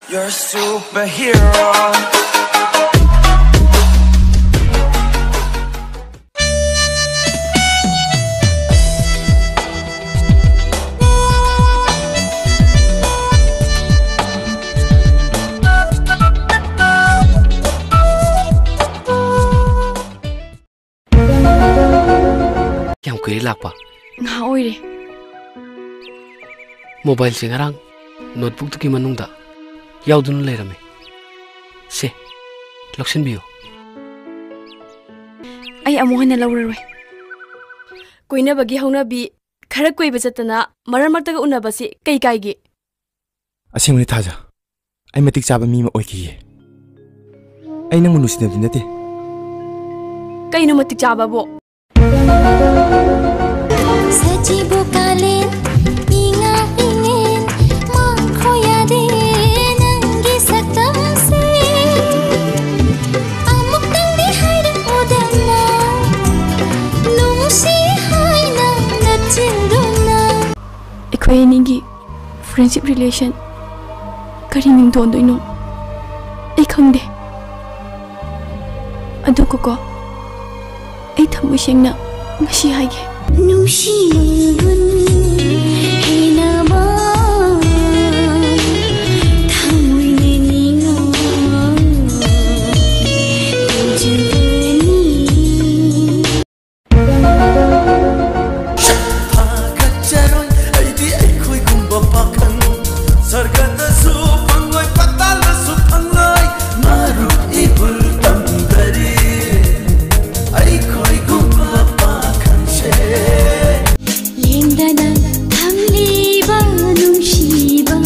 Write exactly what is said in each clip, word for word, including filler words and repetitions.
You're a superhero. Yang kuiri lakpa. Nga oire. Mobile se ngarang notebook tu ki manung da yaudun leirame. Se loksin biyo. Ay amuhan na laurarwe. Koina bagi hauna bi khara koi bajatana maramak taga unaba si kai kai gi. Asinguni thaja. Ay matik chaba mi ma oiki. Ay nang munusi na dinate. Kaino matik chaba bo. Sajibo kalen inga ingin mangkhoya de nangi saktam se amuk tang di haida odana nungsi hai nang nachiruna Ekhoi ningi friendship relation kari ning don doino ai khangde adu ko ko ai thamu singna ngasi haige Nushiban hinaba thamui ninga jani Pagkacharoy ay di ay ko'y kumbapakan Sargata su pangoy patala su pangoy Maru ibul tambari ay ko'y kumbapakan siya Lendana thamliba nungsiba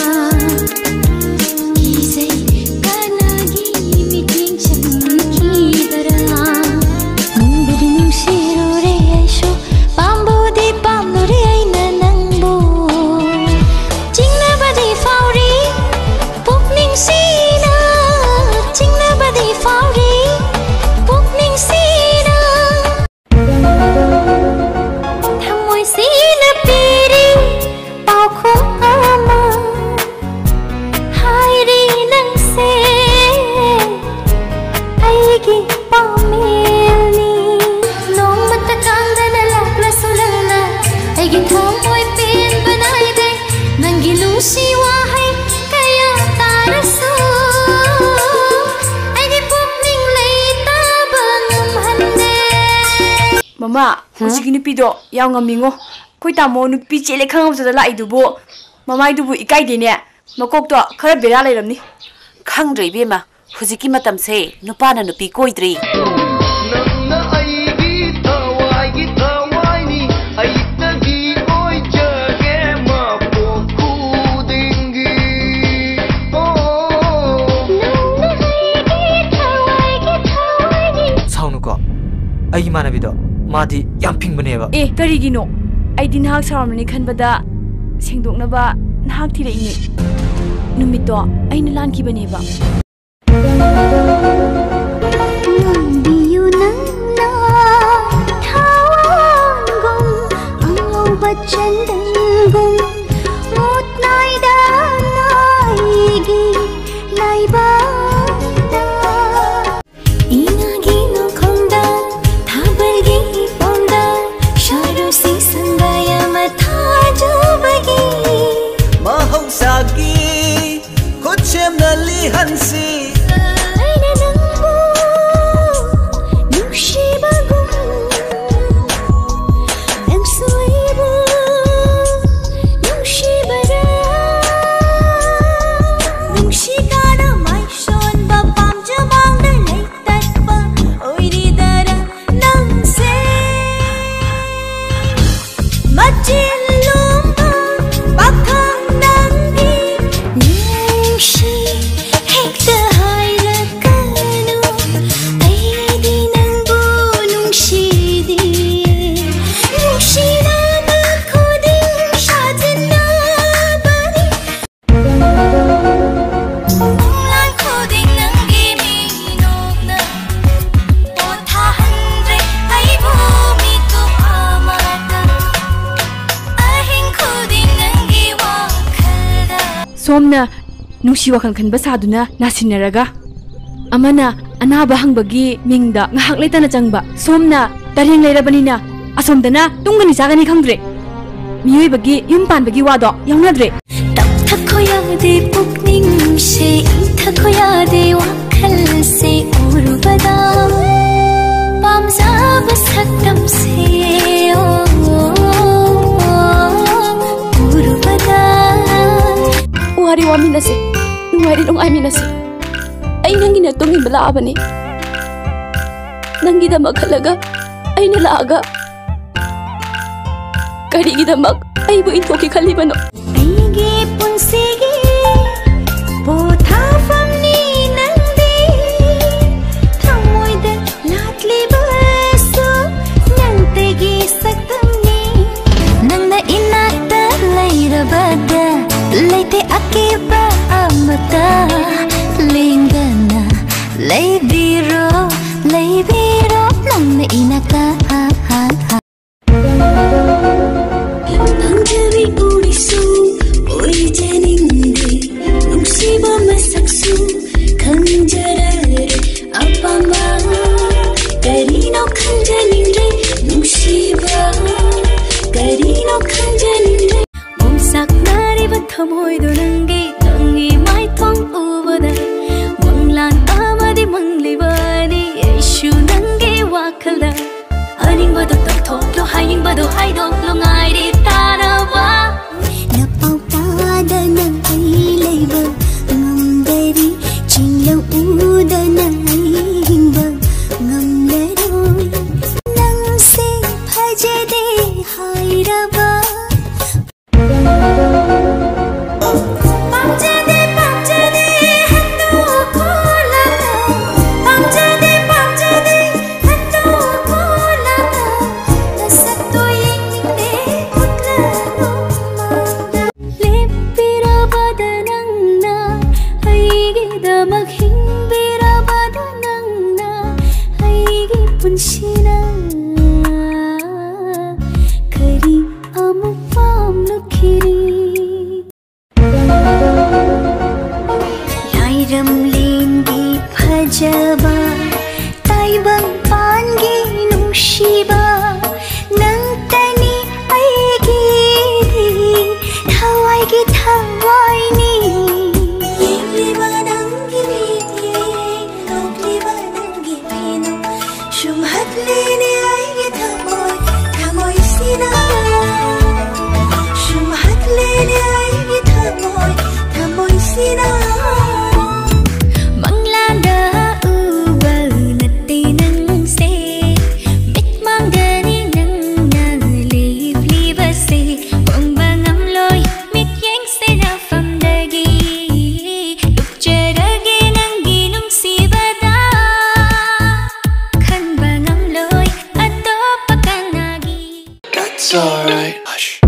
Kisay kanagi miting sankibara Mumbiri nungsiro re aisho Pambo di pamno re ay nanangbo Chingna ba di fauri Pukning sina Chingna ba di fauri Pukning sina Thamoy sina piri Pao khung ama Hai ri nang se Aigi pamilni Nong matakang dana lakla sulangna Aigi thamoy pin banay de Nanggi lusi wahay kaya taraso Aigi pukning lay tabang amhande Mama hujigi nupi do yaw ngamingo koi tamo nupi chele khangam jada lai dubo mamai dubu ikai dine makok to khara bera lairamni Khangdrei bema hujiki matam se nupana nupi koidri Nangna aigi thawai thawai ni aitagi oi jage ma pokudingi Oh Saunu ko ai manabi do madi yam pingmane ba e karigino aidi nahak saramni khanbada sengdoknaba nahak thirei numito aina lanki ba Nambiyo nang na thawan gong Angaw bachan danggong Ngot nai da naigi laiba da Ingagi no khongda thabalgi ponda Sharo si sangaya matha jabagi Mahausagi Kochem na lihansi Aina nangbo Nushibagum Nangsuibo Nushibara Nushikana maishon Bapam jabang na leitat pa Oiridara nangse Majilumba Bakang nanggi Nushi Hekta ꯅꯨꯡꯁꯤ ꯋꯥꯈꯜ ꯈꯟꯕ ꯁꯥꯗꯨꯅ ꯅꯥꯁꯤꯟꯅꯔꯒ ꯑꯃꯅ ꯑꯅꯥꯕ ꯍꯪꯕꯒꯤ ꯃꯤꯡꯗ ꯉꯥꯏꯍꯥꯛ ꯂꯩꯇꯅ ꯆꯪꯕ ꯁꯣꯝꯅ ꯇꯔꯦꯡ ꯂꯩꯔꯕꯅꯤꯅ ꯑꯁꯣꯝꯗꯅ ꯇꯨꯡꯒꯅꯤ ꯆꯥꯒꯅꯤ ꯈꯪꯗ꯭ꯔꯦ ꯃꯤꯑꯣꯏꯕꯒꯤ ꯌꯨꯝ ꯄꯥꯟꯕꯒꯤ ꯋꯥꯗꯣ ꯌꯥꯎꯅꯗ꯭ꯔꯦ ꯇꯞꯊꯈꯣ ꯌꯥꯗꯦ ꯄꯨꯛꯅꯤꯡꯁꯦ ꯏꯪꯊꯈꯣ ꯌꯥꯗꯦ ꯋꯥꯈꯜꯁꯦ ꯎꯔꯨꯕꯗ ꯄꯥꯝꯖꯕ ꯁꯛꯇꯝꯁꯦ ꯎꯔꯨꯕꯗ ꯋꯥꯔꯤ ꯋꯥꯃꯤꯟꯅꯁꯦ ꯅꯨꯡꯉꯥꯏꯔꯤ ꯅꯨꯡꯉꯥꯏꯃꯤꯟꯅꯁꯦ ꯑꯩ ꯅꯪꯒꯤ ꯅꯇꯨꯡ ꯏꯟꯕ ꯂꯥꯛꯑꯕꯅꯤ ꯅꯪꯒꯤꯗꯃꯛ ꯈꯜꯂꯒ ꯑꯩꯅ ꯂꯥꯛꯑꯒ ꯀꯔꯤꯒꯤꯗꯃꯛ ꯑꯩꯕꯨ ꯏꯟꯊꯣꯛꯀꯦ ꯈꯜꯂꯤꯕꯅꯣ ꯑꯩꯒꯤ ꯄꯨꯟꯁꯤꯒꯤ ꯄꯣꯊꯥꯐꯝꯅꯤ ꯅꯪꯗꯤ ꯊꯃꯣꯏꯗ ꯂꯥꯠꯂꯤꯕꯁꯨ ꯅꯪꯇꯒꯤ ꯁꯛꯇꯝꯅꯤ ꯅꯪꯅ ꯏꯅꯥꯛꯇ ꯂꯩꯔꯕꯗ ꯂꯩꯇꯦ ꯑꯀꯤꯕ ꯑꯃꯇ ꯂꯦꯡꯗꯅ ꯂꯩꯕꯤꯔꯣ ꯂꯩꯕꯤꯔꯣ ꯅꯪꯅ 이나까 ꯄꯥꯝꯖꯕꯤ ꯎꯔꯤꯁꯨ ꯑꯣꯏꯖꯅꯤꯡꯗꯦ ꯅꯨꯡꯁꯤꯕ ꯃꯁꯛꯁꯨ ꯈꯪꯖꯔꯔꯦ ꯑꯄꯥꯝꯕ ꯀꯔꯤꯅꯣ ꯈꯪꯖꯅꯤꯡꯗ꯭ꯔꯦ ꯅꯨꯡꯁꯤꯕ ꯀꯔꯤꯅꯣ ꯈꯪꯖꯅꯤꯡꯗ꯭ꯔꯦ ꯃꯣꯝꯁꯥꯛꯅꯔꯤꯕ ꯊꯃꯣꯏꯗꯣ ꯅꯪꯒꯤ ꯅꯪꯒꯤ ꯃꯥꯏꯊꯣꯡ ꯎꯕꯗ ꯃꯪꯂꯥꯟ ꯑꯃꯗꯤ ꯃꯪꯂꯤꯕꯅꯤ ꯑꯩꯁꯨ ꯅꯪꯒꯤ ꯋꯥꯈꯜꯗ ꯍꯥꯏꯅꯤꯡꯕꯗꯣ ꯇꯧꯊꯣꯛꯂꯣ ꯍꯥꯏꯅꯤꯡꯕꯗꯣ ꯍꯥꯏꯗꯣꯛꯂꯣ ꯉꯥꯏꯔꯤ ꯇꯥꯔꯕ ꯅꯄꯥꯎ ꯇꯥꯗꯅ ꯑꯩ ꯂꯩꯕ ꯉꯝꯗꯔꯤ ꯆꯤꯡꯂꯧ ꯎꯗꯅ ꯑꯩ ꯍꯤꯡꯕ ꯉꯝꯂꯔꯣꯏ ꯅꯪꯁꯦ ꯐꯖꯗꯦ ꯍꯥꯏꯔꯕ ꯄꯥꯝꯖꯗꯦ ꯄꯥꯝꯖꯗꯦ ꯍꯟꯗꯣꯛꯈꯣꯂꯒ ꯄꯥꯝꯖꯗꯦ ꯄꯥꯝꯖꯗे ꯍꯟꯗꯣꯛꯈꯣꯂꯒ ꯅꯁꯛꯇꯣ ꯌꯦꯡꯅꯤꯡꯗꯦ ꯎꯠꯂꯅꯨ ꯃꯥꯡꯗ ꯂꯦꯞꯄꯤꯔꯕꯗ ꯅꯪꯅ ꯑꯩꯒꯤꯗꯃꯛ ꯍꯤꯡꯕꯤꯔꯕꯗ ꯅꯪꯅ ꯑꯩꯒꯤ ꯄꯨꯟꯁꯤꯅ ꯀꯔꯤ ꯑꯃꯨꯛ ꯄꯥꯝꯂꯛꯈꯤꯅꯤ ꯂꯥꯏꯔꯝꯂꯦꯟꯒꯤ ꯐꯖꯕ ꯇꯥꯏꯕꯪꯄꯥꯟꯒꯤ ꯅꯨꯡꯁꯤꯕ ꯅꯪꯇꯅꯤ ꯑꯩꯒꯤꯗꯤ ꯊꯋꯥꯏꯒꯤ ꯊꯋꯥꯏꯅꯤ ꯌꯦꯡꯂꯤꯕ ꯅꯪꯒꯤ ꯃꯤꯠꯌꯦꯡ ꯅꯣꯛꯂꯤꯕ ꯅꯪꯒꯤ ꯃꯤꯅꯣꯛ ꯁꯨꯝꯍꯠꯂꯤꯅꯦ ꯑꯩꯒꯤ ꯊꯃꯣꯏ ꯊꯃꯣꯏꯁꯤꯅ ꯁꯨꯝꯍꯠꯂꯤꯅꯦ ꯑꯩꯒꯤ ꯊꯃꯣꯏ ꯊꯃꯣꯏꯁꯤꯅ ꯃꯪꯂꯥꯟꯗ ꯎꯕ ꯅꯠꯇꯦ ꯅꯪꯁꯦ ꯃꯤꯠꯃꯥꯡꯗꯅꯤ ꯅꯪꯅ ꯂꯦꯞꯂꯤꯕꯁꯦ ꯍꯣꯡꯕ ꯉꯝꯂꯣꯏ ꯃꯤꯠꯌꯦꯡꯁꯦ ꯅꯐꯝꯗꯒꯤ ꯂꯨꯞꯆꯔꯒꯦ ꯅꯪꯒꯤ ꯅꯨꯡꯁꯤꯕꯗ ꯈꯟꯕ ꯉꯝꯂꯣꯏ ꯑꯇꯣꯞꯄ ꯀꯅꯥꯒꯤ That's alright. Hush.